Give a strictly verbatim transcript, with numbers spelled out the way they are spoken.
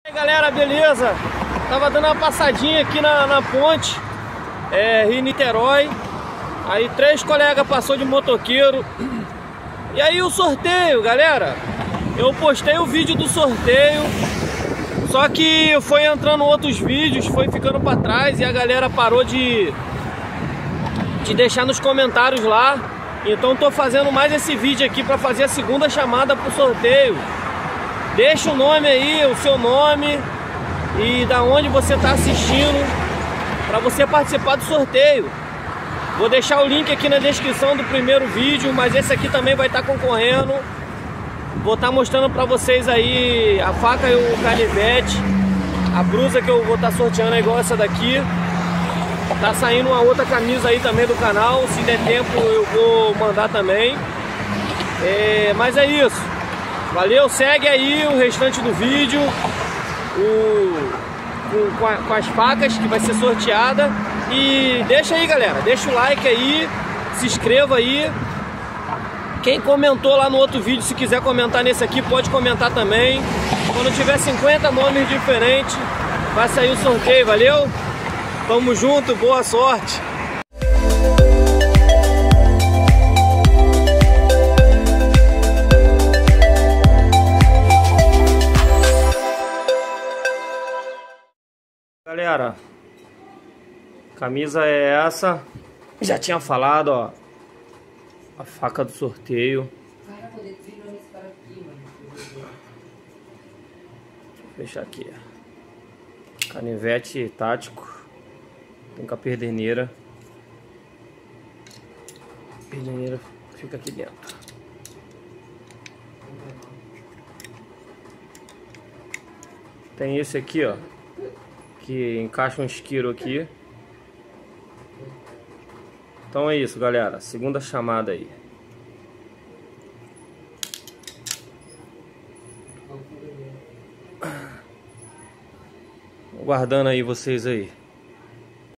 E aí galera, beleza? Tava dando uma passadinha aqui na, na ponte é, Rio Niterói. Aí três colegas passou de motoqueiro. E aí o sorteio, galera. Eu postei o vídeo do sorteio, só que foi entrando outros vídeos, foi ficando pra trás e a galera parou de, de deixar nos comentários lá. Então tô fazendo mais esse vídeo aqui pra fazer a segunda chamada pro sorteio. Deixa o nome aí, o seu nome e da onde você tá assistindo pra você participar do sorteio. Vou deixar o link aqui na descrição do primeiro vídeo, mas esse aqui também vai estar concorrendo. Vou estar mostrando pra vocês aí a faca e o canivete. A blusa que eu vou estar sorteando é igual essa daqui. Tá saindo uma outra camisa aí também do canal. Se der tempo eu vou mandar também. É, mas é isso. Valeu, segue aí o restante do vídeo. O, com, com, a, com as facas que vai ser sorteada. E deixa aí, galera. Deixa o like aí. Se inscreva aí. Quem comentou lá no outro vídeo, se quiser comentar nesse aqui, pode comentar também. Quando tiver cinquenta nomes diferentes, vai sair o sorteio, valeu? Tamo junto, boa sorte! Galera, camisa é essa. Já tinha falado, ó. A faca do sorteio. Vou fechar aqui. Canivete tático. Tem com a perdeneira. A perdeneira fica aqui dentro. Tem esse aqui, ó, que encaixa um isqueiro aqui. Então é isso, galera. Segunda chamada aí. Aguardando aí vocês aí.